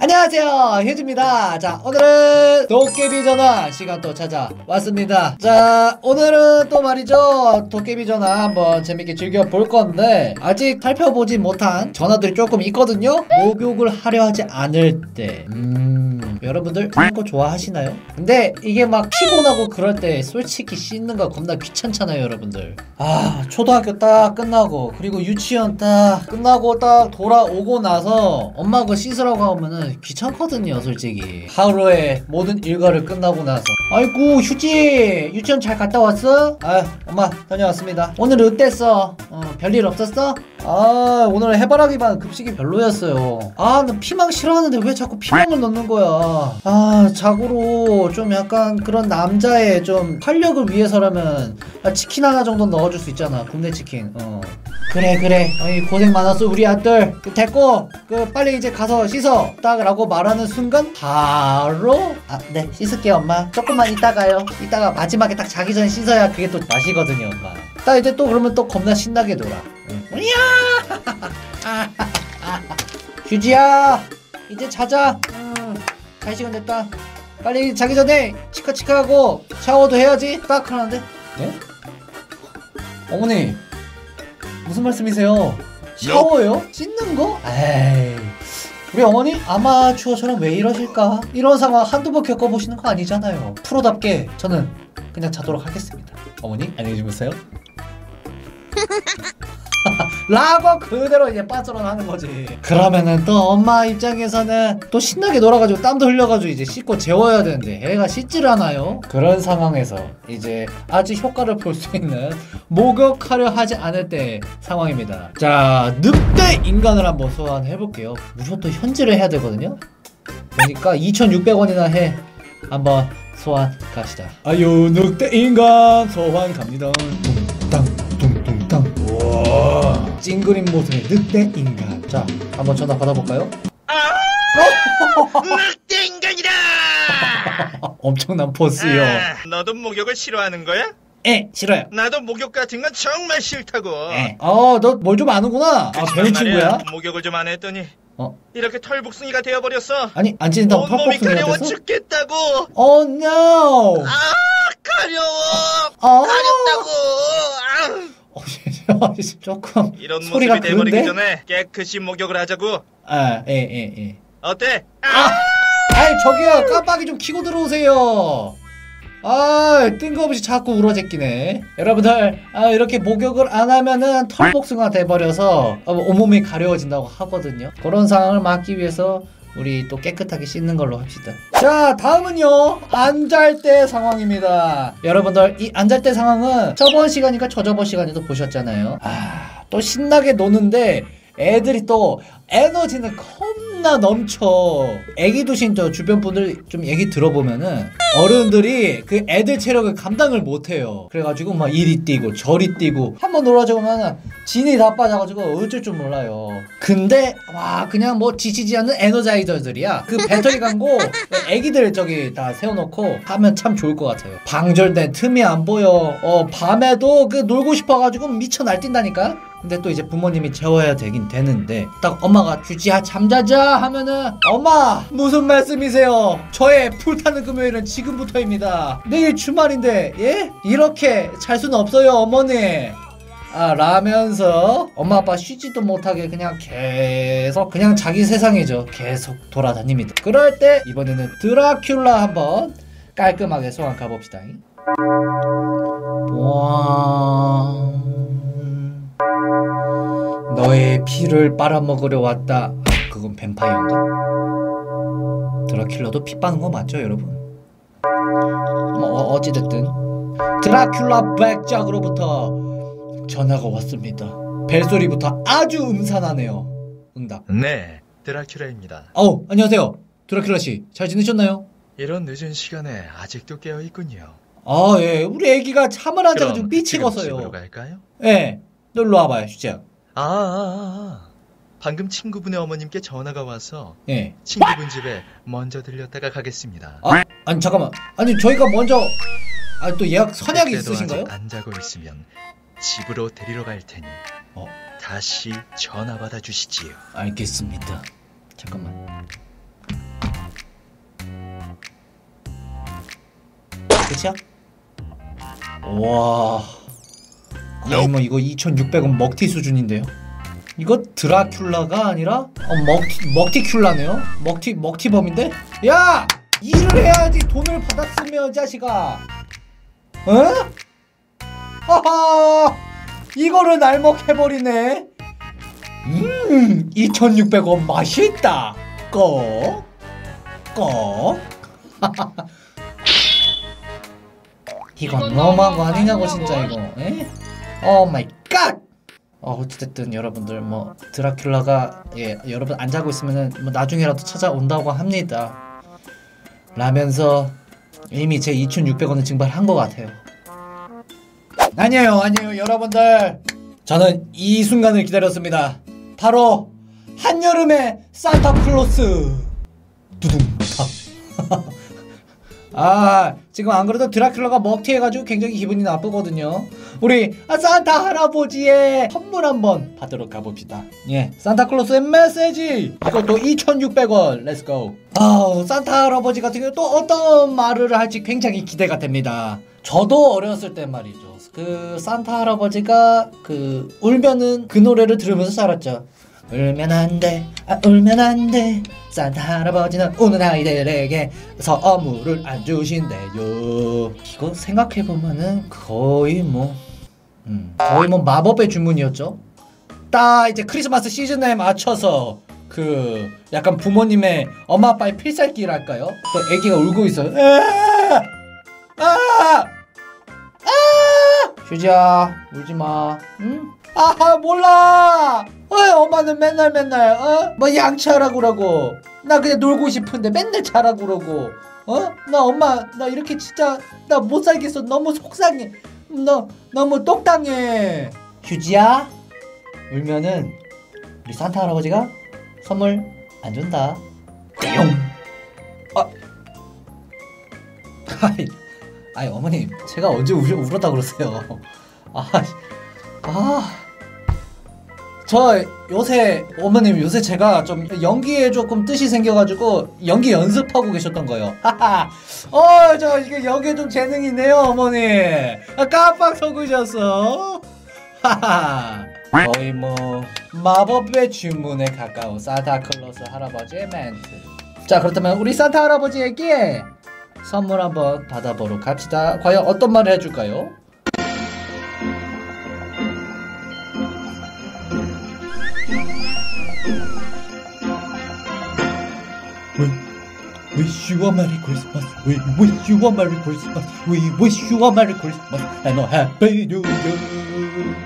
안녕하세요, 휴지입니다. 자, 오늘은 도깨비 전화 시간 또 찾아왔습니다. 자, 오늘은 또 말이죠, 도깨비 전화 한번 재밌게 즐겨볼 건데, 아직 살펴보지 못한 전화들이 조금 있거든요. 목욕을 하려 하지 않을 때 여러분들 이런 거 좋아하시나요? 근데 이게 막 피곤하고 그럴 때 솔직히 씻는 거 겁나 귀찮잖아요, 여러분들. 초등학교 딱 끝나고 그리고 유치원 딱 끝나고 딱 돌아오고 나서 엄마가 씻으라고 하면은 귀찮거든요, 솔직히. 하루에 모든 일과를 끝나고 나서 아이고 휴지, 유치원 잘 갔다 왔어? 엄마 다녀왔습니다. 오늘 어땠어? 별일 없었어? 오늘 해바라기반 급식이 별로였어요. 나 피망 싫어하는데 왜 자꾸 피망을 넣는 거야. 자고로 좀 약간 그런 남자의 좀 활력을 위해서라면 치킨 하나 정도 넣어줄 수 있잖아, 굽네 치킨. 그래 고생 많았어 우리 아들. 됐고 빨리 이제 가서 씻어 딱 라고 말하는 순간 바로 네 씻을게요 엄마, 조금만 이따가요. 이따가 마지막에 딱 자기 전에 씻어야 그게 또 맛이거든요 엄마. 딱 이제 또 그러면 또 겁나 신나게 놀아. 휴지야 이제 자자. 잘 시간 됐다. 빨리 자기 전에 치카치카하고 샤워도 해야지. 딱 하는데 네? 어머니 무슨 말씀이세요? 샤워요? 씻는 거? 에이, 우리 어머니 아마추어처럼 왜 이러실까? 이런 상황 한두 번 겪어보시는 거 아니잖아요. 프로답게 저는 그냥 자도록 하겠습니다. 어머니 안녕히 주무세요. 라고 그대로 이제 빠져런 하는 거지. 그러면은 또 엄마 입장에서는 또 신나게 놀아가지고 땀도 흘려가지고 이제 씻고 재워야 되는데 애가 씻질 않아요. 그런 상황에서 이제 아주 효과를 볼 수 있는 목욕하려 하지 않을 때 상황입니다. 자, 늑대 인간을 한번 소환해볼게요. 무조건 또 현질을 해야 되거든요. 그러니까 2,600원이나 해. 한번 소환 갑시다. 아유 늑대 인간 소환 갑니다. 둥땅 우와, 찡그린 모습의 늑대 인간. 자, 한번 전화 받아볼까요? 늑대 인간이다. 엄청난 포스요. 너도 목욕을 싫어하는 거야? 싫어요. 나도 목욕 같은 건 정말 싫다고. 너 뭘 좀 아는구나. 배운 친구야? 목욕을 좀 안 했더니 이렇게 털복숭이가 되어버렸어. 아니 안 찢는다고 온몸이 털복숭이가 가려워 됐어? 죽겠다고. no. 가려워. 가렵다고. 조금 이런 소리가 모습이 돼버리기 그런데? 전에 깨끗이 목욕을 하자고. 어때? 어때? 저기요, 깜빡이 좀 켜고 들어오세요. 뜬금없이 자꾸 울어제끼네. 여러분들, 이렇게 목욕을 안 하면은 털복숭아 돼버려서 온몸이 가려워진다고 하거든요. 그런 상황을 막기 위해서 우리 또 깨끗하게 씻는 걸로 합시다. 자, 다음은요, 안 잘 때 상황입니다. 여러분들, 이 안 잘 때 상황은 저번 시간이니까 저저번 시간에도 보셨잖아요. 또 신나게 노는데 애들이 또 에너지는 겁나 넘쳐. 애기 두신 저 주변 분들 좀 얘기 들어보면은 어른들이 그 애들 체력을 감당을 못해요. 그래가지고 막 이리 뛰고 저리 뛰고 한번 놀아주면은 진이 다 빠져가지고 어쩔 줄 몰라요. 근데 와, 그냥 뭐 지치지 않는 에너자이저들이야. 그 배터리 광고 애기들 저기 다 세워놓고 하면 참 좋을 것 같아요. 방절된 틈이 안 보여. 밤에도 그 놀고 싶어가지고 미쳐 날뛴다니까. 근데 또 이제 부모님이 재워야 되긴 되는데 딱 엄마가 휴지야 잠자자 하면은 엄마 무슨 말씀이세요? 저의 불타는 금요일은 지금부터입니다. 내일 주말인데 예? 이렇게 잘 수는 없어요 어머니. 라면서 엄마 아빠 쉬지도 못하게 그냥 계속 그냥 자기 세상이죠. 계속 돌아다닙니다. 그럴 때 이번에는 드라큘라 한번 깔끔하게 소환 가봅시다. 와, 너의 피를 빨아먹으려 왔다. 그건 뱀파이어인가? 드라큘라도 피 빠는 거 맞죠 여러분? 어찌됐든 드라큘라 백작으로부터 전화가 왔습니다. 벨소리부터 아주 음산하네요. 응답. 네, 드라큘라입니다. 안녕하세요 드라큘라씨. 잘 지내셨나요? 이런 늦은 시간에 아직도 깨어있군요. 예, 우리 애기가 잠을 안 자가지고 미치겠어요. 집으로 갈까요? 놀러 와봐요 휴지야. 방금 친구분의 어머님께 전화가 와서 친구분 집에 먼저 들렸다가 가겠습니다. 아니 잠깐만, 아니 저희가 먼저 또 예약 선약이 있으신가요? 아직 안 자고 있으면 집으로 데리러 갈 테니 다시 전화 받아 주시지요. 알겠습니다. 잠깐만. 끝이야? 와, 거의 뭐 이거 2,600원 먹튀 수준인데요. 이거 드라큘라가 아니라 먹튀큘라네요. 먹튀범인데? 야! 일을 해야지 돈을 받았으면 자식아. 어? 하하! 이거를 날먹해버리네. 2,600원 맛있다. 꺽. 이건 너무한 거 아니냐고 진짜 이거. 에? 오 마이 갓. 어쨌든 여러분들 뭐 드라큘라가 여러분 안 자고 있으면은 뭐 나중에라도 찾아온다고 합니다. 라면서 이미 제 2,600원을 증발한 것 같아요. 아니에요 여러분들, 저는 이 순간을 기다렸습니다. 바로 한여름의 산타클로스. 두둥. 지금 안 그래도 드라큘라가 먹튀해가지고 굉장히 기분이 나쁘거든요. 우리 산타 할아버지의 선물 한번 받으러 가봅시다. 예, 산타클로스의 메시지. 이것도 2,600원. 렛츠고. 산타 할아버지 같은 경우 또 어떤 말을 할지 굉장히 기대가 됩니다. 저도 어렸을 때 말이죠, 그 산타 할아버지가 울면은 그 노래를 들으면서 자랐죠. 울면 안돼, 울면 안돼, 산타 할아버지는 우는 아이들에게 선물을 안 주신대요. 이거 생각해보면은 거의 뭐 마법의 주문이었죠. 딱 이제 크리스마스 시즌에 맞춰서 약간 부모님의 엄마 아빠의 필살기랄까요? 또 애기가 울고 있어요. 휴지야, 울지마. 응? 몰라. 엄마는 맨날 뭐 양치하라고 그러고, 나 그냥 놀고 싶은데 맨날 자라고 그러고, 나 엄마 나 이렇게 진짜 나 못 살겠어. 너무 속상해. 너무 똑당해. 휴지야, 울면은 우리 산타 할아버지가 선물 안 준다. 띠용. 아니 어머님, 제가 언제 울었다 그러세요? 저 요새 어머님, 요새 제가 좀 연기에 조금 뜻이 생겨가지고 연기 연습하고 계셨던 거예요. 저 이게 연기에 좀 재능이 있네요 어머니. 깜빡 속으셨어. 거의 뭐 마법의 주문에 가까운 산타클로스 할아버지의 멘트. 자, 그렇다면 우리 산타 할아버지에게 선물 한번 받아보러 갑시다. 과연 어떤 말을 해줄까요? We wish you a Merry Christmas. We wish you a Merry Christmas. We wish you a Merry Christmas and a Happy New Year.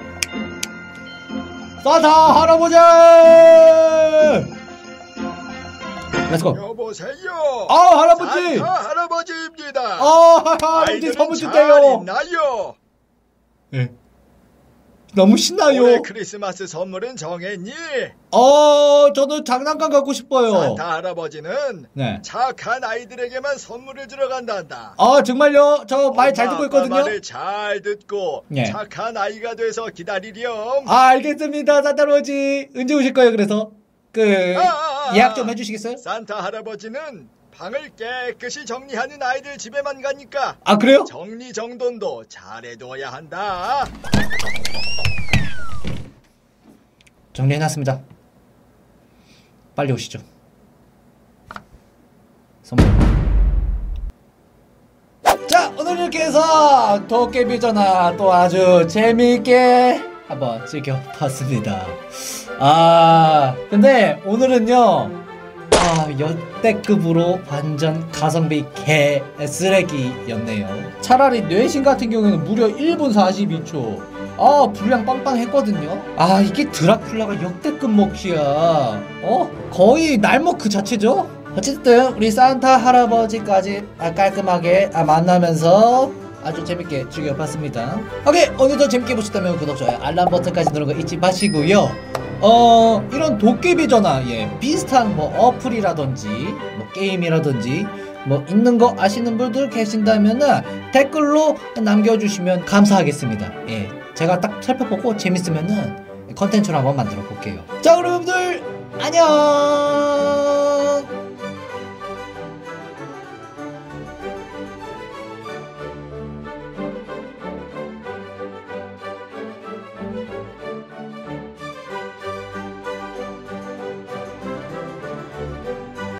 산타 할아버지! 렛츠고. 여보세요. 할아버지. 산타 할아버지입니다. 할아버지 선물 줄게요. 나요. 예. 너무 신나요. 올해 크리스마스 선물은 정했니? 저는 장난감 갖고 싶어요. 산타 할아버지는 착한 아이들에게만 선물을 주러 간단다. 정말요? 저 말 잘 듣고 있거든요. 말을 잘 듣고 착한 아이가 돼서 기다리렴. 알겠습니다. 산타 할아버지 언제 오실 거예요? 그래서 예약 좀 해주시겠어요? 산타 할아버지는 방을 깨끗이 정리하는 아이들 집에만 가니까. 그래요? 정리정돈도 잘해둬야 한다. 정리해놨습니다. 빨리 오시죠. 선물. 자, 오늘 이렇게 해서 도깨비 전화 또 아주 재미있게 한번 즐겨봤습니다. 근데 오늘은요, 역대급으로 완전 가성비 개 쓰레기였네요. 차라리 뇌신 같은 경우에는 무려 1분 42초. 분량 빵빵했거든요. 이게 드라큘라가 역대급 먹튀야. 거의 날먹 그 자체죠. 어쨌든 우리 산타 할아버지까지 깔끔하게 만나면서 아주 재밌게 즐겨봤습니다. 오케이, 오늘도 재밌게 보셨다면 구독, 좋아요, 알람 버튼까지 누르는 거 잊지 마시고요. 이런 도깨비 전화 비슷한 뭐 어플이라든지 뭐 게임이라든지 뭐 있는 거 아시는 분들 계신다면은 댓글로 남겨주시면 감사하겠습니다. 제가 딱 살펴보고 재밌으면은 컨텐츠로 한번 만들어 볼게요. 자, 여러분들 안녕.